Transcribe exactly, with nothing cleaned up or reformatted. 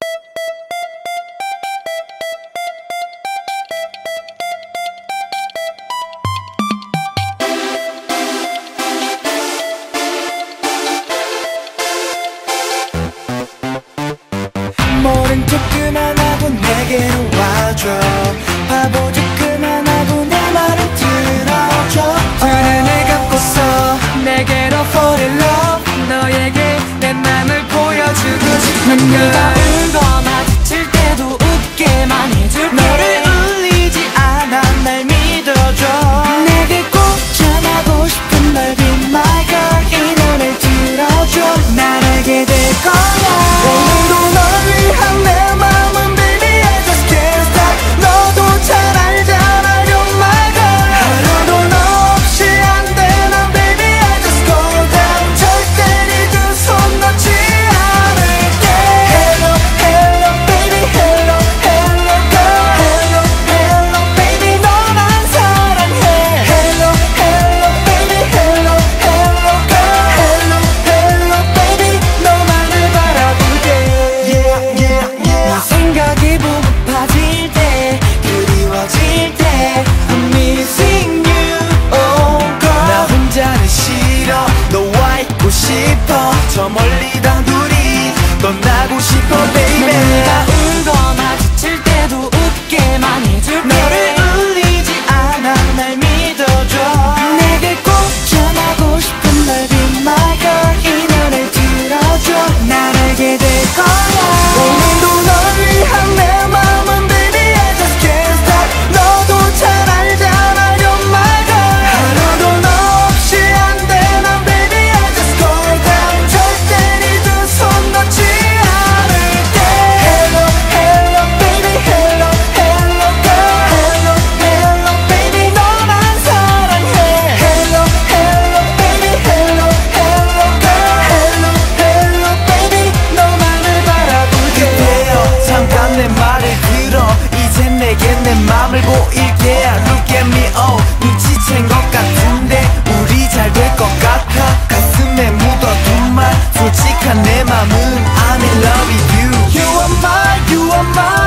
모른 척 그만하고 내게로 와줘. 바보짓 그만하고 내 말을 들어줘. 두 눈을 감고서 내게로 fall in love. 너에게 내 맘을 보여주고 싶은 걸. 네가 울거나 지칠 때도 웃게만 해줄게. 너를 울리지 않아 날 믿어줘. 내게 꼭 전하고 싶은 널 be my girl. 이 노래를 들어줘. 날 알게 될 거야. 오늘도 널 위한 내 맘은 baby I just can't stop. 너도 잘 알잖아 you're my girl. 하루도 너 없이 안 돼 난 baby I just go down. 절대 네 두 손 놓지 않을게. Hello hello baby hello hello girl. Hello hello baby 너만 사랑해. Hello hello baby hello hello girl. Hello hello baby 너만을 바라볼게. Yeah yeah yeah. 네 생각이 보고파질 때 그리워질 때 I'm missing you oh girl. 나 혼자는 싫어 너와 있고 싶어. 저 멀리 단둘이 떠나고 싶어 baby. 내가 울거나 지칠 때도 웃게만 해줄게. 너를 울리지 않아 날 믿어줘. 내게 꼭 전하고 싶은 널 be my girl. 이 노래를 들어줘. 날 알게 될 거야. 오늘도 널 위한 내 맘은 baby I just can't stop. 너도 잘 알잖아 you're my girl. 하루도 너 없이 안 돼 난 baby I just go down. 절대 네 두 손 놓지 않을게. Hello hello baby hello hello girl. Hello hello baby 너만 사랑해. Hello hello baby hello hello girl. Hello hello baby 너만을 바라볼게. 그대여 잠깐 내 말을 들어. 이제 내겐 내 맘을 보일게. Look at me oh 눈치챈 것 같은데 우리 잘 될 것 같아. 가슴에 묻어둔 말 솔직한 내 맘은 I'm in love with you. You are mine you are mine